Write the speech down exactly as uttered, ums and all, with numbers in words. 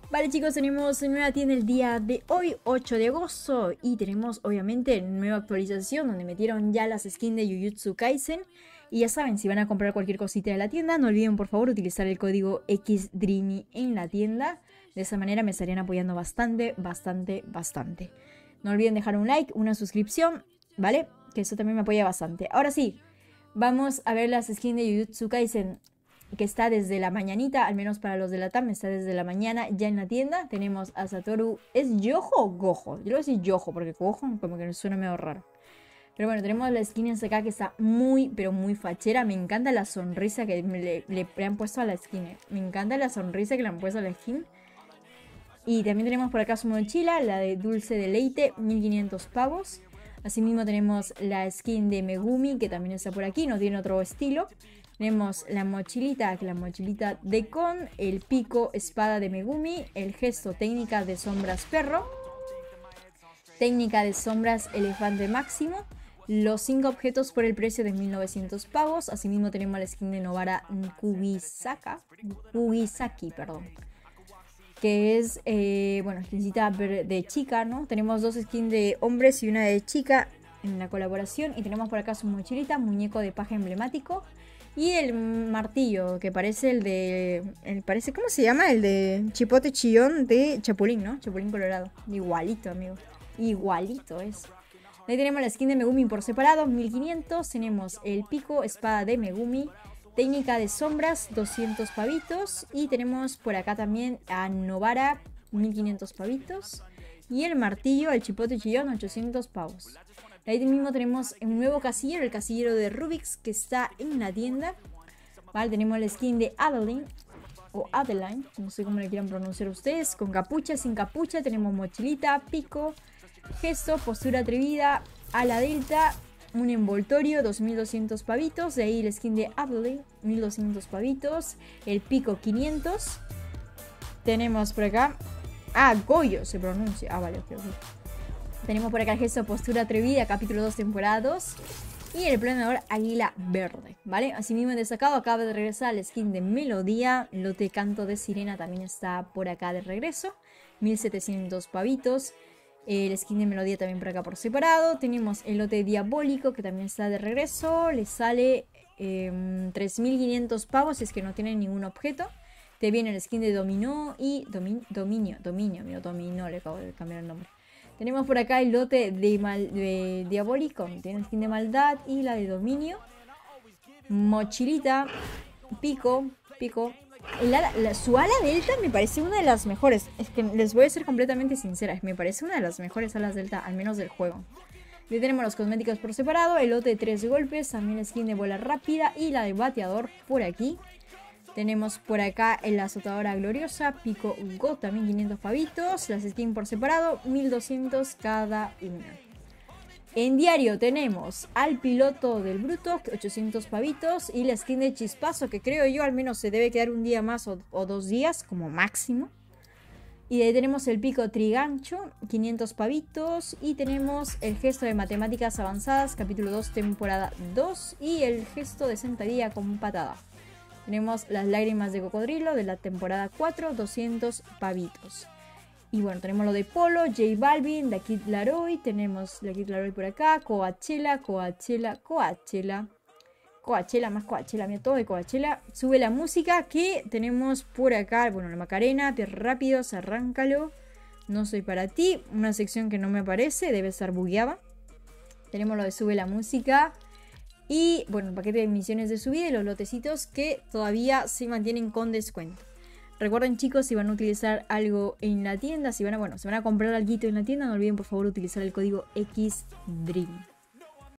Vale chicos, tenemos nueva tienda el día de hoy, ocho de agosto. Y tenemos obviamente nueva actualización donde metieron ya las skins de Jujutsu Kaisen. Y ya saben, si van a comprar cualquier cosita de la tienda, no olviden por favor utilizar el código X Dreamy en la tienda. De esa manera me estarían apoyando bastante, bastante, bastante. No olviden dejar un like, una suscripción, ¿vale? Que eso también me apoya bastante. Ahora sí, vamos a ver las skins de Jujutsu Kaisen, que está desde la mañanita, al menos para los de la T A M, está desde la mañana ya en la tienda. Tenemos a Satoru, ¿es Yojo o Gojo? Yo lo voy a decir Yojo, porque Gojo como que suena medio raro. Pero bueno, tenemos la skin en acá que está muy, pero muy fachera. Me encanta la sonrisa que le, le, le han puesto a la skin. Me encanta la sonrisa que le han puesto a la skin. Y también tenemos por acá su mochila, la de Dulce Deleite, mil quinientos pavos. Asimismo tenemos la skin de Megumi, que también está por aquí, no tiene otro estilo. Tenemos la mochilita, que la mochilita de Kon, el pico espada de Megumi, el gesto técnica de sombras perro, técnica de sombras elefante máximo, los cinco objetos por el precio de mil novecientos pavos. Asimismo tenemos la skin de Nobara Kugisaka, Kugisaki, perdón, que es, eh, bueno, skincita de chica, ¿no? Tenemos dos skins de hombres y una de chica en la colaboración. Y tenemos por acá su mochilita, muñeco de paja emblemático. Y el martillo, que parece el de... El, parece, ¿cómo se llama? El de Chipote Chillón de Chapulín, ¿no? Chapulín Colorado. Igualito, amigo. Igualito es. Ahí tenemos la skin de Megumi por separado, mil quinientos. Tenemos el pico, espada de Megumi. Técnica de sombras, doscientos pavitos. Y tenemos por acá también a Nobara, mil quinientos pavitos. Y el martillo, el Chipote Chillón, ochocientos pavos. Ahí mismo tenemos un nuevo casillero, el casillero de Rubik's, que está en la tienda. Vale, tenemos la skin de Adeline, o Adeline, no sé cómo le quieran pronunciar ustedes. Con capucha, sin capucha, tenemos mochilita, pico, gesto, postura atrevida, ala delta, un envoltorio, dos mil doscientos pavitos. De ahí la skin de Adeline, mil doscientos pavitos. El pico, quinientos. Tenemos por acá, ah, Goyo se pronuncia, ah, vale, ok, ok. Tenemos por acá el gesto postura atrevida, capítulo dos, temporada dos. Y el planeador águila verde, ¿vale? Asimismo destacado, acaba de regresar la skin de Melodía. Lote canto de sirena también está por acá de regreso. mil setecientos pavitos. El skin de Melodía también por acá por separado. Tenemos el lote diabólico que también está de regreso. Le sale eh, tres mil quinientos pavos si es que no tiene ningún objeto. Te viene el skin de Dominó y domin, Dominio. Dominio, mío, Dominó, le acabo de cambiar el nombre. Tenemos por acá el lote de, mal, de diabólico, tiene skin de maldad y la de dominio. Mochilita, pico, pico. La, la, su ala delta me parece una de las mejores. Es que les voy a ser completamente sincera, me parece una de las mejores alas delta, al menos del juego. Ya tenemos los cosméticos por separado, el lote de tres golpes, también la skin de bola rápida y la de bateador por aquí. Tenemos por acá la azotadora gloriosa, pico gota, mil quinientos pavitos. Las skins por separado, mil doscientos cada una. En diario tenemos al piloto del bruto, ochocientos pavitos. Y la skin de chispazo, que creo yo al menos se debe quedar un día más o, o dos días como máximo. Y de ahí tenemos el pico trigancho, quinientos pavitos. Y tenemos el gesto de matemáticas avanzadas, capítulo dos, temporada dos. Y el gesto de sentadilla con patada. Tenemos las lágrimas de cocodrilo de la temporada cuatro, doscientos pavitos. Y bueno, tenemos lo de Polo, J Balvin, The Kid Laroi. Tenemos la Kid Laroi por acá, Coachella, Coachella, Coachella. Coachella, más Coachella, mira, todo de Coachella. Sube la música que tenemos por acá. Bueno, la Macarena, pies rápidos, arráncalo. No soy para ti, una sección que no me aparece, debe estar bugueada. Tenemos lo de sube la música. Y bueno, el paquete de misiones de subida y los lotecitos que todavía se mantienen con descuento. Recuerden chicos, si van a utilizar algo en la tienda, si van a, bueno, si van a comprar algo en la tienda, no olviden por favor utilizar el código X Dream.